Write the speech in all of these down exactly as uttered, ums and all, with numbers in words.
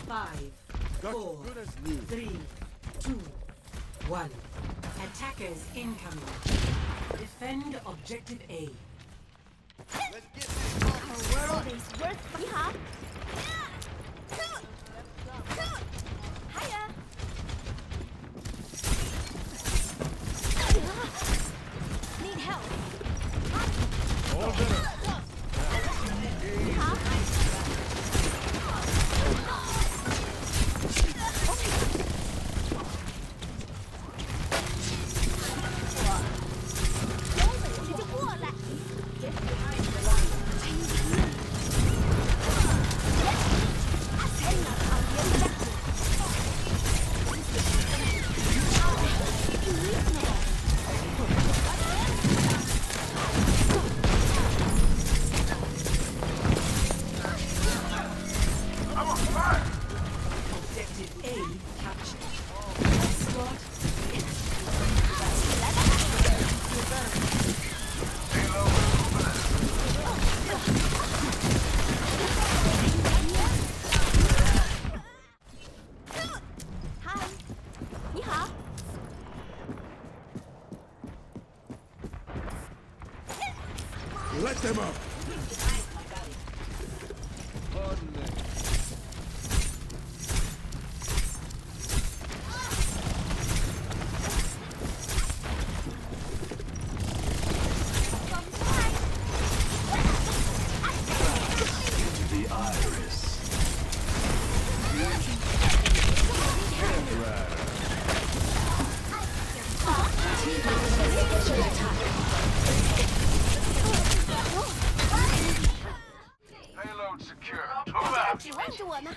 Five, Got four, good as new. three, two, one. Attackers incoming. Defend objective A. Let's get this party Our started. world is worth. 你好。Hiya. Need help. All better. 你好。有本事就过来。 Objective A captured. Escort. Hi. 你好。 Let them up. Pardon me. The iris. Payload secure. Move out. 指望着我呢。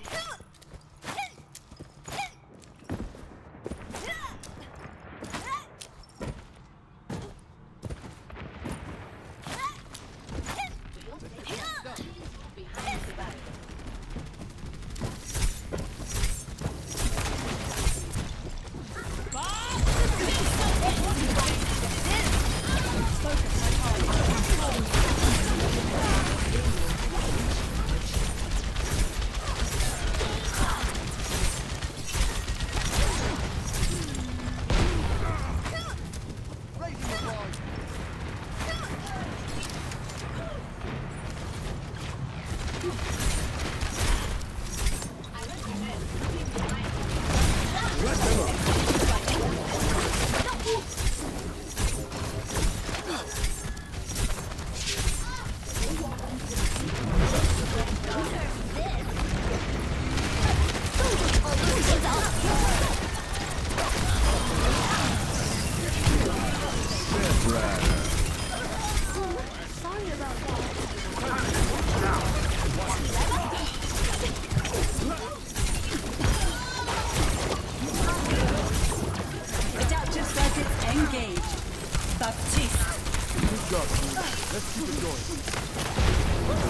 Raising the bar. Let them up. Sorry about that. Adaptive circuits engaged. Baptiste. Good job, team. Let's keep it going.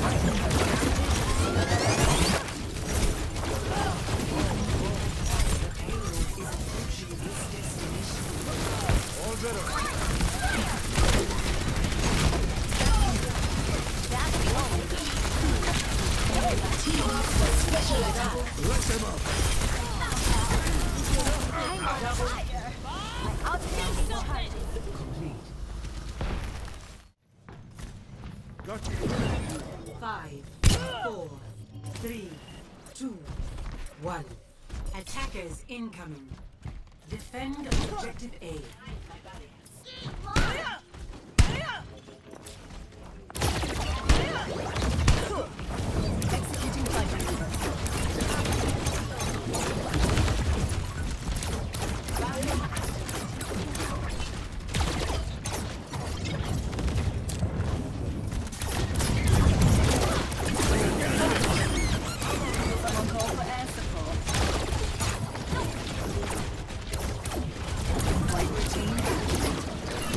All better. Let them up. I'll take something. Got you. Five, four, three, two, one. Attackers incoming. Defend objective A. Executing flight maneuver. Someone call for air support. Flight routine.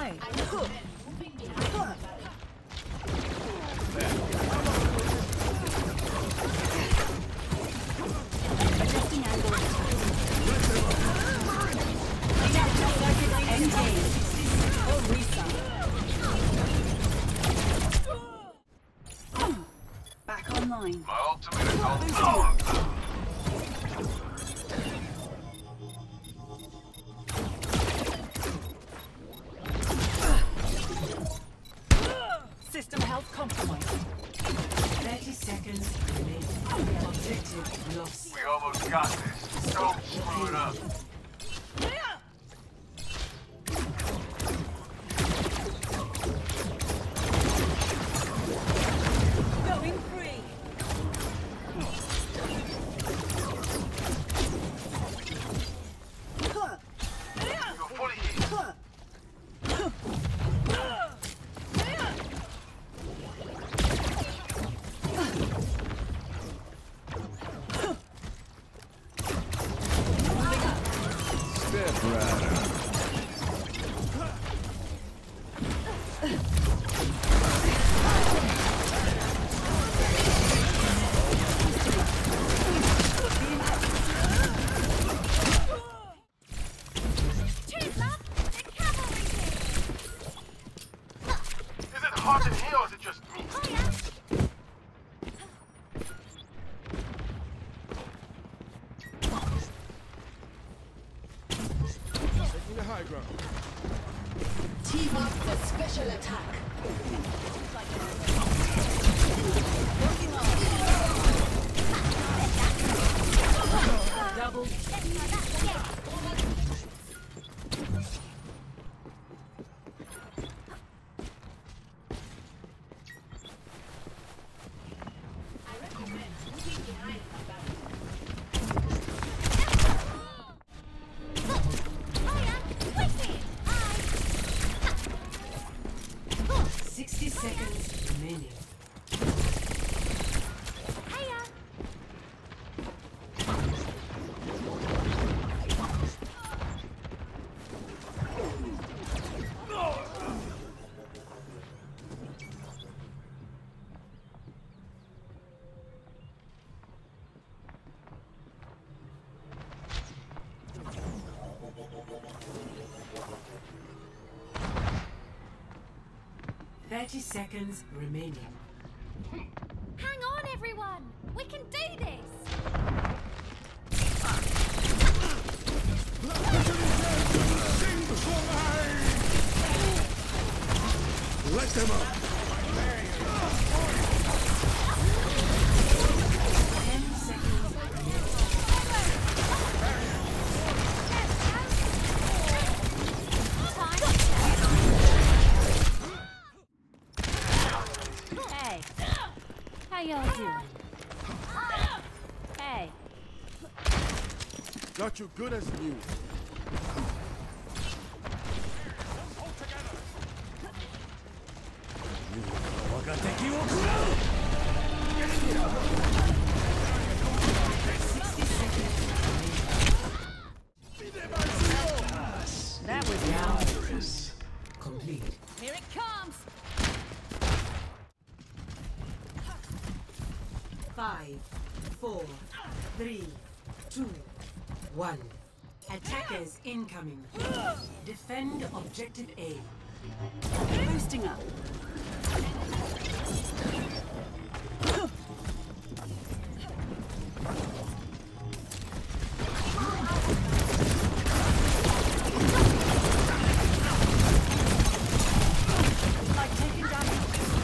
way. Adjusting angle. Engage. Or restart. Back online. My ultimate is on. System health compromised. thirty seconds remaining. Objective lost. We almost got this. Don't screw it up. Going free. You're fully healed. Step right up. Cheers, love! The cavalry here! Is it hot in here or is it just me? Oh, yeah? Taking the high ground. Team up for special attack. Double. Let's try that again. Oh, yeah? Quick it! Aye. sixty seconds remaining. Hiya! thirty seconds remaining. Hang on, everyone! We can do this! Let them up. ten seconds remaining. Hey! How y'all doing? Hey! Got you good as new. That was now complete. Here it comes! Five, four, three, two, one. Attackers incoming. Defend objective A. Boosting up. Like taking damage.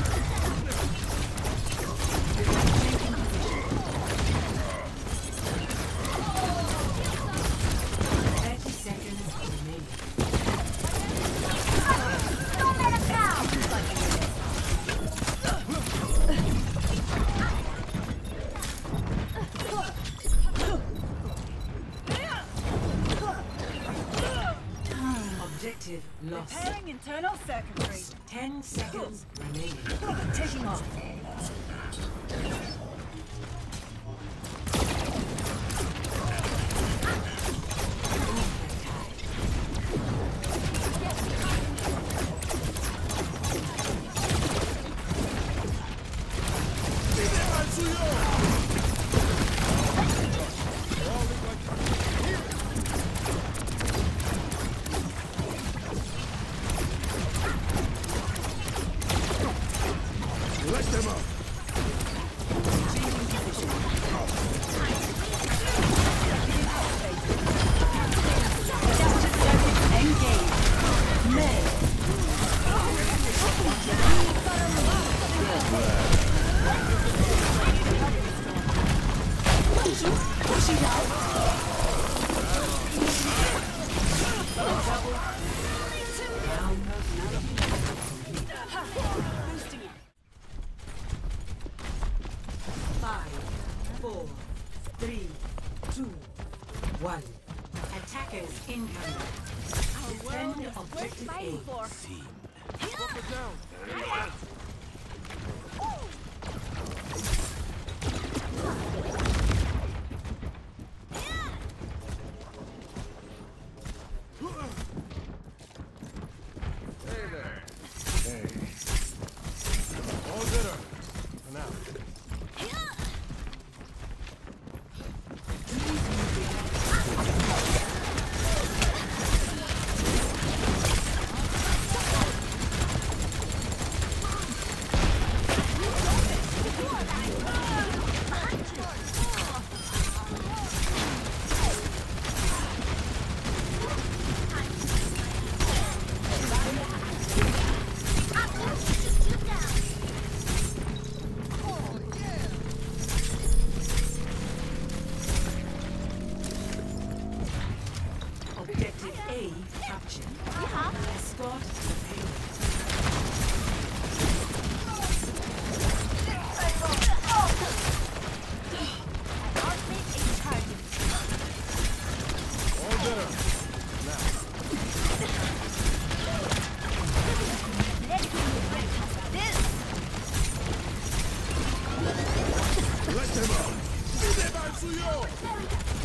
thirty seconds remaining. Don't let us down! Objective lost. Repairing internal circuitry. Ten seconds remaining. Taking off. one. Attackers incoming. Defend objective A. for. Bumper down. Hey there. Hey. All better. For now. Objective A captured. Escort the payload. All better. Now. Let them out. Mide suyo.